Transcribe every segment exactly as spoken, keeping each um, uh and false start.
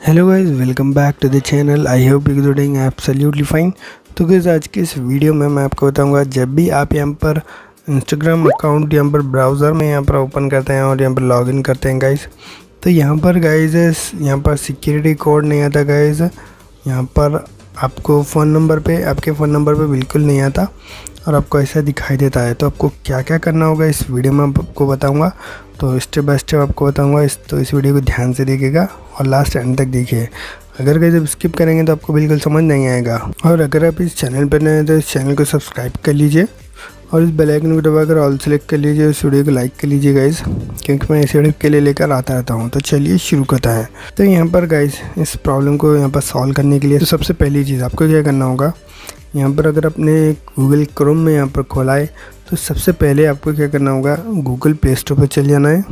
Hello guys, welcome back to the channel. I hope you are doing absolutely fine. तो guys, आज के इस video में मैं आपको बताऊंगा, जब भी आप यहां पर इंस्टाग्राम अकाउंट यहां पर ब्राउज़र में यहां पर ओपन करते हैं और यहां पर लॉगिन करते हैं गाइस, तो यहां पर गाइस यहां पर सिक्योरिटी कोड नहीं आता गाइस। यहां पर आपको फ़ोन नंबर पे आपके फ़ोन नंबर पे बिल्कुल नहीं आता और आपको ऐसा दिखाई देता है। तो आपको क्या क्या करना होगा इस वीडियो में आपको बताऊंगा। तो स्टेप बाय स्टेप आपको बताऊंगा इस तो इस वीडियो को ध्यान से देखिएगा और लास्ट एंड तक देखिए। अगर कहीं जब स्किप करेंगे तो आपको बिल्कुल समझ नहीं आएगा। और अगर आप इस चैनल पर नए हैं तो इस चैनल को सब्सक्राइब कर लीजिए और इस बेल आइकन को दबाकर ऑल सेलेक्ट कर लीजिए। इस वीडियो को लाइक कर लीजिए गाइस, क्योंकि मैं इस वीडियो के लिए लेकर आता रहता हूँ। तो चलिए शुरू करते हैं। तो यहाँ पर गाइस इस प्रॉब्लम को यहाँ पर सॉल्व करने के लिए तो सबसे पहली चीज़ आपको क्या करना होगा, यहाँ पर अगर अपने गूगल क्रोम में यहाँ पर खोला है तो सबसे पहले आपको क्या करना होगा, गूगल प्ले स्टोर पर चल जाना है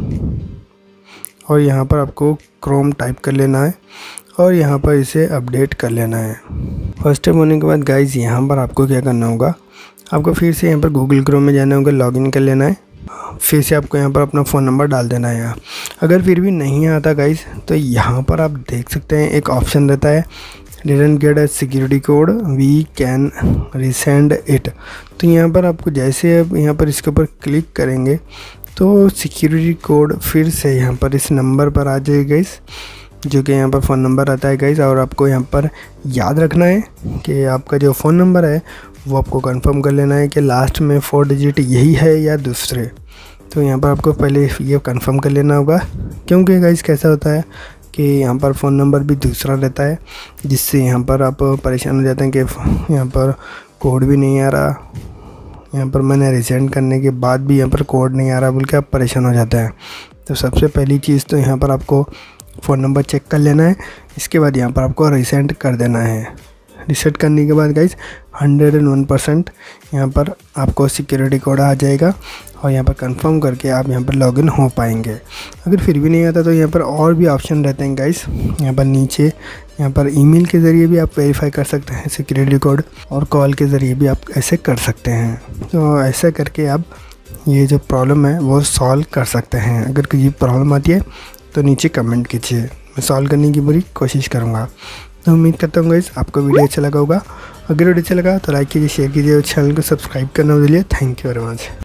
और यहाँ पर आपको क्रोम टाइप कर लेना है और यहाँ पर इसे अपडेट कर लेना है। फर्स्ट स्टेप होने के बाद गाइस यहाँ पर आपको क्या करना होगा, आपको फिर से यहाँ पर गूगल क्रोम में जाना होगा, लॉगिन कर लेना है। फिर से आपको यहाँ पर अपना फ़ोन नंबर डाल देना है। यहाँ अगर फिर भी नहीं आता गाइस तो यहाँ पर आप देख सकते हैं एक ऑप्शन रहता है, didn't get a security code we can resend it. तो यहाँ पर आपको जैसे आप यहाँ पर इसके ऊपर क्लिक करेंगे तो सिक्योरिटी कोड फिर से यहाँ पर इस नंबर पर आ जाएगा गाइस, जो कि यहाँ पर फ़ोन नंबर आता है गाइस। और आपको यहाँ पर याद रखना है कि आपका जो फ़ोन नंबर है वो आपको कंफर्म कर लेना है कि लास्ट में फोर डिजिट यही है या दूसरे। तो यहाँ पर आपको पहले ये कंफर्म कर लेना होगा, क्योंकि गाइस कैसा होता है कि यहाँ पर फ़ोन नंबर भी दूसरा रहता है, जिससे यहाँ पर आप परेशान हो जाते हैं कि यहाँ पर कोड भी नहीं आ रहा, यहाँ पर मैंने रिसेंड करने के बाद भी यहाँ पर कोड नहीं आ रहा बोल के आप परेशान हो जाते हैं। तो सबसे पहली चीज़ तो यहाँ पर आपको फ़ोन नंबर चेक कर लेना है। इसके बाद यहाँ पर आपको रिसेंड कर देना है। रिसेट करने के बाद guys hundred and one percent यहाँ पर आपको सिक्योरिटी कोड आ जाएगा और यहाँ पर कंफर्म करके आप यहाँ पर लॉगिन हो पाएंगे। अगर फिर भी नहीं आता तो यहाँ पर और भी ऑप्शन रहते हैं गाइस। यहाँ पर नीचे यहाँ पर ईमेल के ज़रिए भी आप वेरीफाई कर सकते हैं सिक्योरिटी कोड, और कॉल के ज़रिए भी आप ऐसे कर सकते हैं। तो ऐसा करके आप ये जो प्रॉब्लम है वो सॉल्व कर सकते हैं। अगर कोई प्रॉब्लम आती है तो नीचे कमेंट कीजिए, मैं सॉल्व करने की पूरी कोशिश करूँगा। तो उम्मीद करता हूँ गाइस आपको वीडियो अच्छा लगा होगा। अगर वीडियो अच्छा लगा तो लाइक कीजिए, शेयर कीजिए और चैनल को सब्सक्राइब करना भूलिए। Thank you very much.